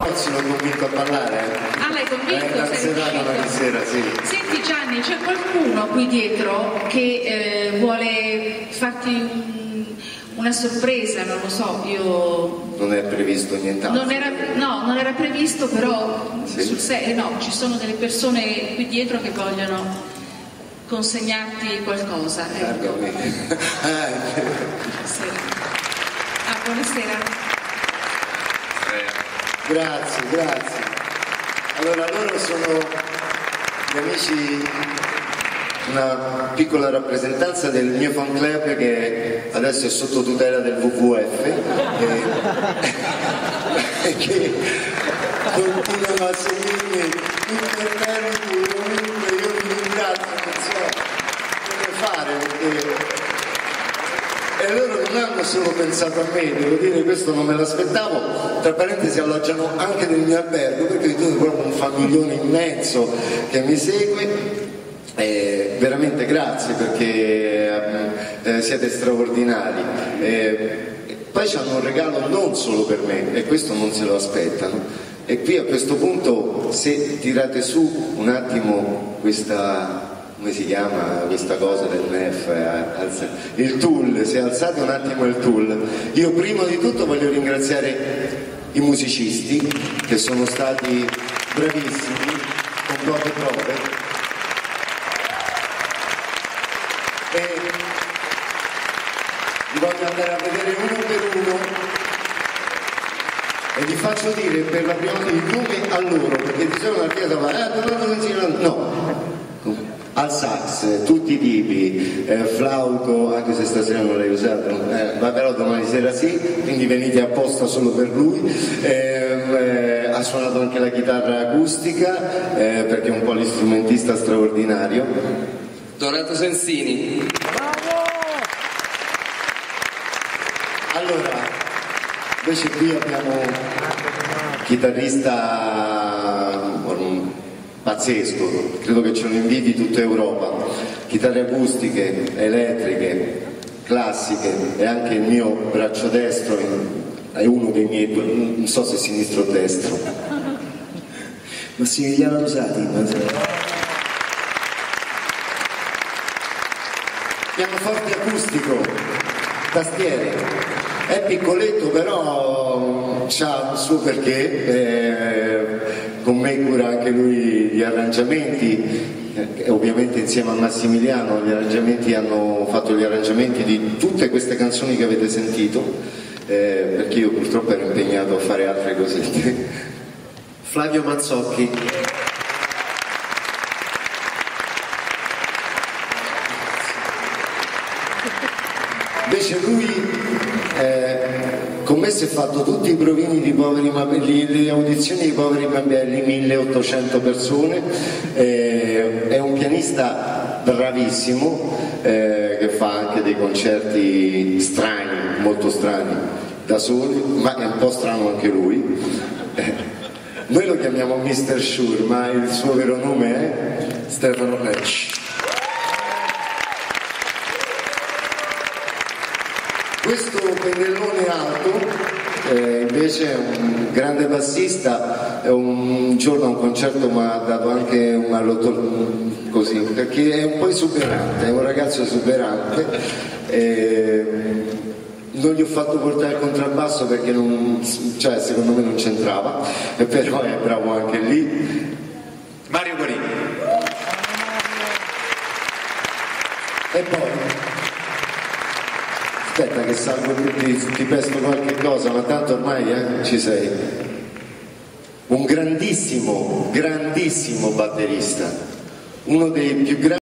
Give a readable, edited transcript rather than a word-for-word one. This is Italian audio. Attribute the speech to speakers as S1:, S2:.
S1: Pozzi l'ho convinto a ballare.
S2: Ah, l'hai convinto?
S1: Dal Senato la sera, sì.
S2: Senti Gianni, c'è qualcuno qui dietro che vuole farti una sorpresa, non lo so, io...
S1: Non è previsto nient'altro?
S2: Non era previsto, però
S1: sì.
S2: sul serio, no, ci sono delle persone qui dietro che vogliono consegnarti qualcosa. Ecco. Buonasera.
S1: Grazie. Allora, loro sono gli amici, una piccola rappresentanza del mio fan club che adesso è sotto tutela del WWF e che continuano a seguirmi interventi, io vi ringrazio, non so come fare perché... E loro non hanno solo pensato a me, devo dire, questo non me l'aspettavo, tra parentesi alloggiano anche nel mio albergo, perché tu hai proprio un famiglione immenso che mi segue, veramente grazie perché siete straordinari. Poi c'hanno un regalo non solo per me, e questo non se lo aspettano, e qui a questo punto se tirate su un attimo questa... come si chiama questa cosa del NEF, il tool, se alzate un attimo il tool. Io prima di tutto voglio ringraziare i musicisti che sono stati bravissimi, con poche prove, e vi voglio andare a vedere uno per uno e vi faccio dire per la prima volta il nome a loro, perché di solito la chiesa va, no, al sax, tutti i tipi, flauto, anche se stasera non l'hai usato, ma però domani sera sì, quindi venite apposta solo per lui. Ha suonato anche la chitarra acustica, perché è un polistrumentista straordinario.
S3: Donato Sensini.
S1: Bravo! Allora, invece qui abbiamo un chitarrista pazzesco, credo che ce lo inviti tutta Europa, chitarre acustiche, elettriche, classiche, e anche il mio braccio destro è uno dei miei, non so se sinistro o destro. Massimiliano Rosati. Pianoforte acustico, tastiere, è piccoletto però c'ha il suo perché. Con me cura anche lui gli arrangiamenti, ovviamente insieme a Massimiliano hanno fatto gli arrangiamenti di tutte queste canzoni che avete sentito, perché io purtroppo ero impegnato a fare altre cosette. Flavio Mazzocchi. Invece lui con me si è fatto tutti i provini di Poveri Mabelli, le audizioni di Poveri Mabelli, 1800 persone, è un pianista bravissimo, che fa anche dei concerti strani, molto strani, da soli, ma è un po' strano anche lui. Noi lo chiamiamo Mr. Shure, ma il suo vero nome è Stefano Nash. Questo pennellone alto invece è un grande bassista, un giorno a un concerto mi ha dato anche una così, perché è un po' esuberante, è un ragazzo esuberante, non gli ho fatto portare il contrabbasso perché secondo me non c'entrava, però è bravo anche lì.
S3: Mario Guarini.
S1: E poi aspetta che salgo, ti pesto qualche cosa, ma tanto ormai ci sei. Un grandissimo batterista, uno dei più grandi